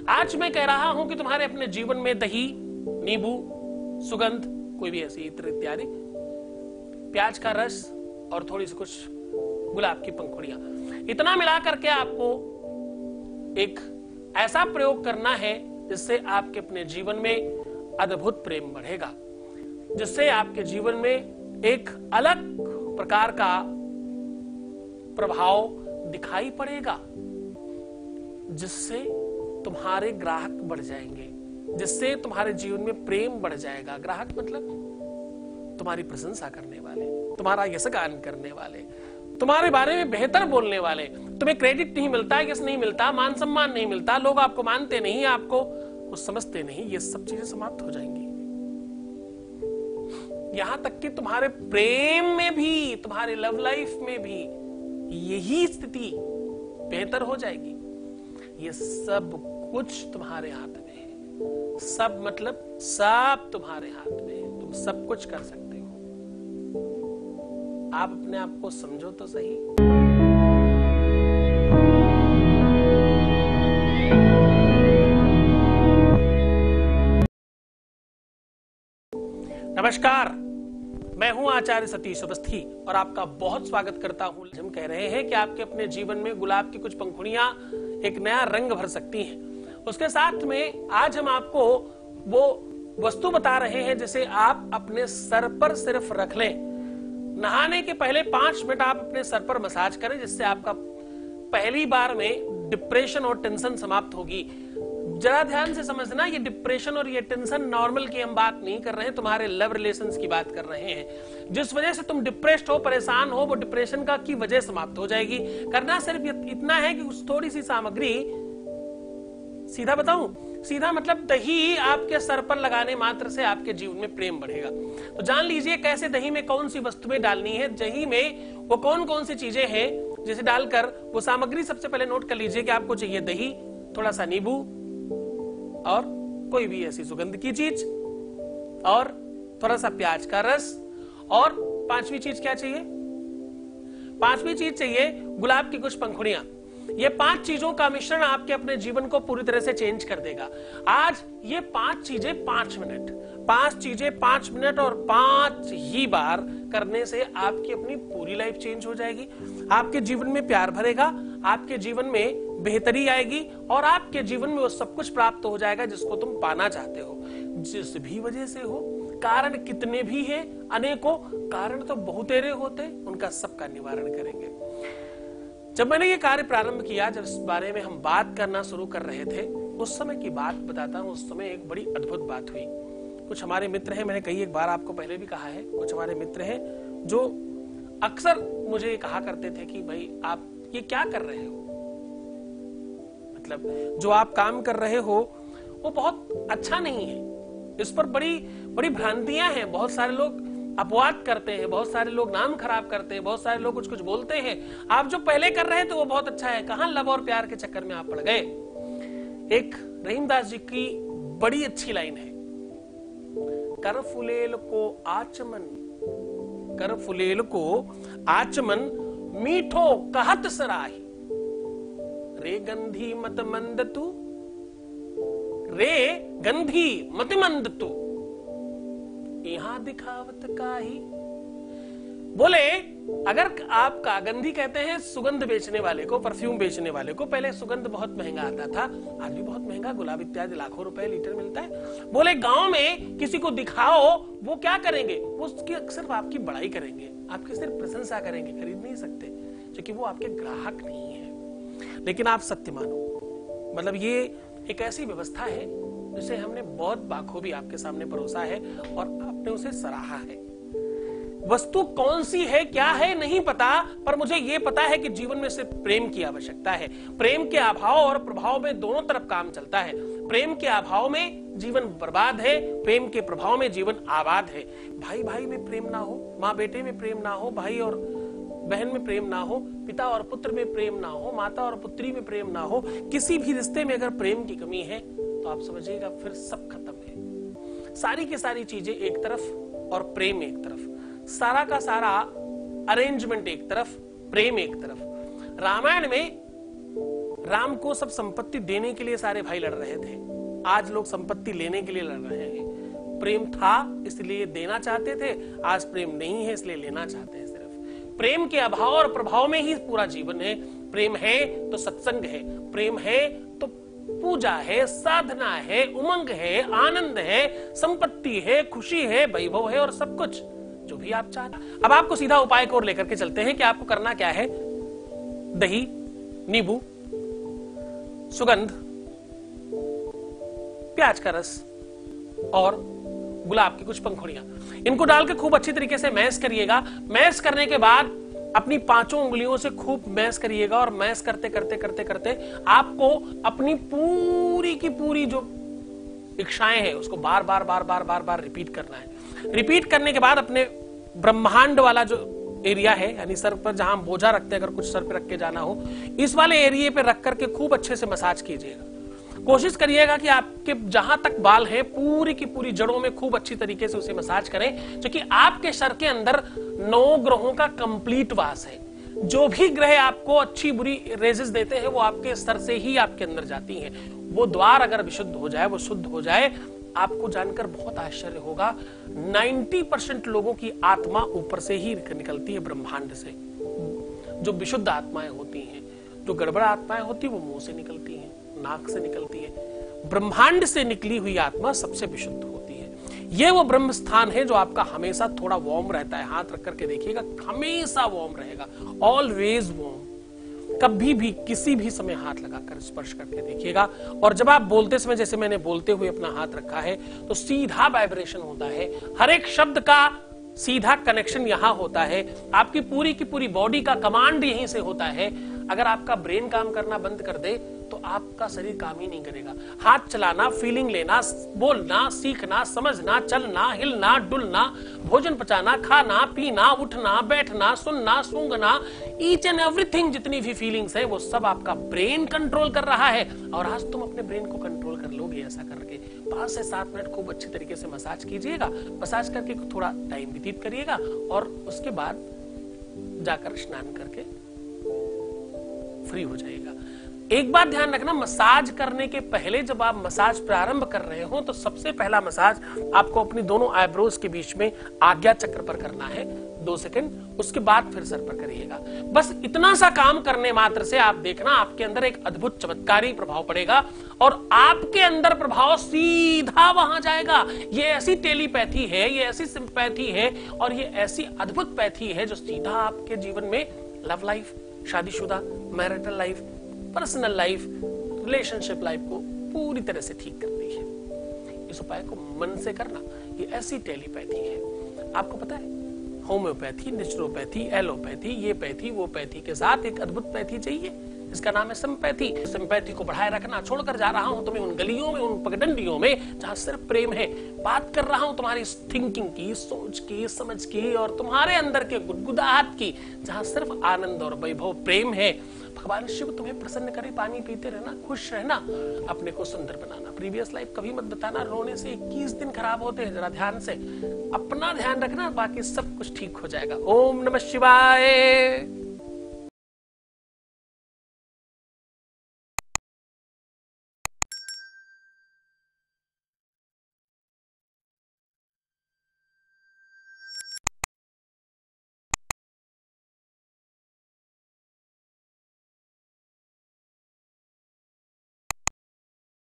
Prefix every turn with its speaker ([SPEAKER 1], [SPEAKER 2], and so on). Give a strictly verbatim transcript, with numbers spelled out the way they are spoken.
[SPEAKER 1] आज मैं कह रहा हूं कि तुम्हारे अपने जीवन में दही, नींबू, सुगंध, कोई भी ऐसी इत्र इत्यादि, प्याज का रस और थोड़ी सी कुछ गुलाब की पंखुड़ियां, इतना मिला करके आपको एक ऐसा प्रयोग करना है जिससे आपके अपने जीवन में अद्भुत प्रेम बढ़ेगा, जिससे आपके जीवन में एक अलग प्रकार का प्रभाव दिखाई पड़ेगा, जिससे तुम्हारे ग्राहक बढ़ जाएंगे, जिससे तुम्हारे जीवन में प्रेम बढ़ जाएगा। ग्राहक मतलब तुम्हारी प्रशंसा करने वाले, तुम्हारा यशगान करने वाले, तुम्हारे बारे में बेहतर बोलने वाले। तुम्हें क्रेडिट नहीं मिलता, यश नहीं मिलता, मान सम्मान नहीं मिलता, लोग आपको मानते नहीं, आपको कुछ समझते नहीं, ये सब चीजें समाप्त हो जाएंगी। यहां तक कि तुम्हारे प्रेम में भी, तुम्हारे लव लाइफ में भी यही स्थिति बेहतर हो जाएगी। ये सब कुछ तुम्हारे हाथ में है। सब मतलब सब तुम्हारे हाथ में है, तुम सब कुछ कर सकते हो। आप अपने आप को समझो तो सही। नमस्कार, मैं हूं आचार्य सतीश अवस्थी और आपका बहुत स्वागत करता हूं। हम कह रहे हैं कि आपके अपने जीवन में गुलाब की कुछ पंखुड़ियां एक नया रंग भर सकती हैं। उसके साथ में आज हम आपको वो वस्तु बता रहे हैं जिसे आप अपने सर पर सिर्फ रख लें। नहाने के पहले पांच मिनट आप अपने सर पर मसाज करें, जिससे आपका पहली बार में डिप्रेशन और टेंशन समाप्त होगी। जरा ध्यान से समझना, ये डिप्रेशन और ये टेंशन नॉर्मल की हम बात नहीं कर रहे हैं, तुम्हारे लव रिलेशंस की बात कर रहे हैं। जिस वजह से तुम डिप्रेस्ड हो, परेशान हो, वो डिप्रेशन का की वजह समाप्त हो जाएगी। करना सिर्फ इतना है कि उस थोड़ी सी सामग्री, सीधा बताऊं, सीधा मतलब दही आपके सर पर लगाने मात्र से आपके जीवन में प्रेम बढ़ेगा। तो जान लीजिए कैसे दही में कौन सी वस्तुएं डालनी है, दही में वो कौन कौन सी चीजें हैं जिसे डालकर वो सामग्री सबसे पहले नोट कर लीजिए कि आपको चाहिए दही, थोड़ा सा नींबू और कोई भी ऐसी सुगंध की चीज और थोड़ा सा प्याज का रस, और पांचवी चीज क्या चाहिए? पांचवी चीज चाहिए गुलाब की कुछ पंखुड़ियां। ये पांच चीजों का मिश्रण आपके अपने जीवन को पूरी तरह से चेंज कर देगा। आज ये पांच चीजें पांच मिनट, पांच चीजें पांच मिनट और पांच ही बार करने से आपकी अपनी पूरी लाइफ चेंज हो जाएगी। आपके जीवन में प्यार भरेगा, आपके जीवन में बेहतरी आएगी और आपके जीवन में वो सब कुछ प्राप्त हो जाएगा जिसको तुम पाना चाहते हो। जिस भी वजह से हो, कारण कितने भी हैं, अनेकों कारण तो बहुतेरे होते, उनका सबका निवारण करेंगे। जब मैंने ये कार्य प्रारंभ किया, जब इस बारे में हम बात करना शुरू कर रहे थे, उस समय की बात बताता हूं। उस समय एक बड़ी अद्भुत बात हुई। कुछ हमारे मित्र हैं, मैंने कई एक बार आपको पहले भी कहा है, कुछ हमारे मित्र हैं जो अक्सर मुझे कहा करते थे कि भाई आप ये क्या कर रहे हो, मतलब जो आप काम कर रहे हो वो बहुत अच्छा नहीं है, इस पर बड़ी बड़ी भ्रांतियां हैं, बहुत सारे लोग अपवाद करते हैं, बहुत सारे लोग नाम खराब करते हैं, बहुत सारे लोग कुछ कुछ बोलते हैं। आप जो पहले कर रहे थे वो बहुत अच्छा है, कहां लव और प्यार के चक्कर में आप पड़ गए। एक रहीमदास जी की बड़ी अच्छी लाइन है, कर फुलेल को आचमन, कर फुलेल को आचमन मीठो कहत सराही, रे गंधी मत मंद तू, रे गंधी मत मंद तू, यहां दिखावत का ही। बोले अगर आपका, गंधी कहते हैं सुगंध बेचने वाले को, परफ्यूम बेचने वाले को। पहले सुगंध बहुत महंगा आता था, आज भी बहुत महंगा, गुलाब इत्यादि लाखों रुपए लीटर मिलता है। बोले गांव में किसी को दिखाओ, वो क्या करेंगे, वो उसकी सिर्फ आपकी बड़ाई करेंगे, आपकी सिर्फ प्रशंसा करेंगे, खरीद नहीं सकते क्योंकि वो आपके ग्राहक नहीं है। लेकिन आप सत्य मानो, मतलब ये एक ऐसी व्यवस्था है जिसे हमने बहुत बाखूबी आपके सामने परोसा है और आपने उसे सराहा है। वस्तु कौन सी है, क्या है, नहीं पता, पर मुझे यह पता है कि जीवन में सिर्फ प्रेम की आवश्यकता है। प्रेम के अभाव और प्रभाव में दोनों तरफ काम चलता है। प्रेम के अभाव में जीवन बर्बाद है, प्रेम के प्रभाव में जीवन आबाद है। भाई भाई में प्रेम ना हो, माँ बेटे में प्रेम ना हो, भाई और बहन में प्रेम ना हो, पिता और पुत्र में प्रेम ना हो, माता और पुत्री में प्रेम ना हो, किसी भी रिश्ते में अगर प्रेम की कमी है तो आप समझिएगा फिर सब खत्म है। सारी की सारी चीजें एक तरफ और प्रेम एक तरफ, सारा का सारा अरेंजमेंट एक तरफ, प्रेम एक तरफ। रामायण में राम को सब संपत्ति देने के लिए सारे भाई लड़ रहे थे, आज लोग संपत्ति लेने के लिए लड़ रहे हैं। प्रेम था इसलिए देना चाहते थे, आज प्रेम नहीं है इसलिए लेना चाहते हैं। सिर्फ प्रेम के अभाव और प्रभाव में ही पूरा जीवन है। प्रेम है तो सत्संग है, प्रेम है तो पूजा है, साधना है, उमंग है, आनंद है, संपत्ति है, खुशी है, वैभव है और सब कुछ जो भी आप चाहते। अब आपको सीधा उपाय को लेकर के चलते हैं कि आपको करना क्या है। दही, नींबू, सुगंध, प्याज का रस और गुलाब की कुछ पंखुड़ियां, इनको डाल के खूब अच्छी तरीके से मैश करिएगा। मैश करने के बाद अपनी पांचों उंगलियों से खूब मैश करिएगा और मैश करते करते करते करते आपको अपनी पूरी की पूरी जो इच्छाएं हैं उसको बार बार बार बार बार बार रिपीट करना है। रिपीट करने के बाद अपने ब्रह्मांड वाला जो एरिया है, यानी सर पर जहां बोझा रखते हैं, अगर कुछ सर पे रख के जाना हो, इस वाले एरिया पे रख करके खूब अच्छे से मसाज कीजिएगा। कोशिश करिएगा कि आपके जहां तक बाल हैं पूरी की पूरी जड़ों में खूब अच्छी तरीके से उसे मसाज करें, क्योंकि आपके सर के अंदर नौ ग्रहों का कंप्लीट वास है। जो भी ग्रह आपको अच्छी बुरी रेजेस देते हैं वो आपके सर से ही आपके अंदर जाती हैं। वो द्वार अगर विशुद्ध हो जाए, वो शुद्ध हो जाए, आपको जानकर बहुत आश्चर्य होगा, नब्बे परसेंट लोगों की आत्मा ऊपर से ही निकलती है, ब्रह्मांड से। जो विशुद्ध आत्माएं होती हैं, जो गड़बड़ आत्माएं होती है वो मुंह से निकलती हैं, नाक से निकलती है। ब्रह्मांड से निकली हुई आत्मा सबसे विशुद्ध होती है। ये वो ब्रह्म स्थान है जो आपका हमेशा थोड़ा वार्म रहता है। हाथ रख करके देखिएगा, हमेशा वार्म रहेगा, ऑलवेज वार्म। कभी भी किसी भी समय हाथ लगाकर स्पर्श करके देखिएगा। और जब आप बोलते समय, जैसे मैंने बोलते हुए अपना हाथ रखा है, तो सीधा वाइब्रेशन होता है। हर एक शब्द का सीधा कनेक्शन यहां होता है। आपकी पूरी की पूरी बॉडी का कमांड यहीं से होता है। अगर आपका ब्रेन काम करना बंद कर दे तो आपका शरीर काम ही नहीं करेगा। हाथ चलाना, फीलिंग लेना, बोलना, सीखना, समझना, चलना, हिलना, डुलना, भोजन पचाना, खाना, पीना, उठना, बैठना, सुनना, सूंघना, ईच एंड एवरीथिंग, जितनी भी फीलिंग्स है वो सब आपका ब्रेन कंट्रोल कर रहा है। और आज तुम अपने ब्रेन को कंट्रोल कर लोगे ऐसा करके। पांच से सात मिनट खूब अच्छी तरीके से मसाज कीजिएगा। मसाज करके थोड़ा टाइम व्यतीत करिएगा और उसके बाद जाकर स्नान करके फ्री हो जाएगा। एक बात ध्यान रखना, मसाज करने के पहले जब आप मसाज प्रारंभ कर रहे हो तो सबसे पहला मसाज आपको अपनी दोनों आईब्रोज के बीच में आज्ञा चक्र पर करना है, दो सेकंड। उसके बाद फिर सर पर करिएगा। बस इतना सा काम करने मात्र से आप देखना आपके अंदर एक अद्भुत चमत्कारी प्रभाव पड़ेगा और आपके अंदर प्रभाव सीधा वहां जाएगा। ये ऐसी टेलीपैथी है, ये ऐसी सिंपैथी है और ये ऐसी अद्भुत पैथी है जो सीधा आपके जीवन में लव लाइफ, शादीशुदा, marital life, personal life, relationship life को पूरी तरह से ठीक करती है। इस उपाय को मन से करना, ये ऐसी टेलीपैथी है। आपको पता है, होम्योपैथी, नेचुरोपैथी, एलोपैथी, ये पैथी वो पैथी के साथ एक अद्भुत पैथी चाहिए, इसका नाम है सिंपैथी। सिंपैथी को बढ़ाए रखना छोड़कर जा रहा हूं तुम्हें उन गलियों में, उन पगडंडियों में जहां सिर्फ प्रेम है। बात कर रहा हूं तुम्हारी थिंकिंग की, सोच की, समझ की और तुम्हारे अंदर के गुदगुदाहट की, जहां सिर्फ आनंद और वैभव प्रेम है। भगवान शिव तुम्हें प्रसन्न करे, पानी पीते रहना, खुश रहना, अपने को सुंदर बनाना। प्रीवियस लाइफ कभी मत बताना, रोने से इक्कीस दिन खराब होते हैं। जरा ध्यान से अपना ध्यान रखना, बाकी सब कुछ ठीक हो जाएगा। ओम नमः शिवाय।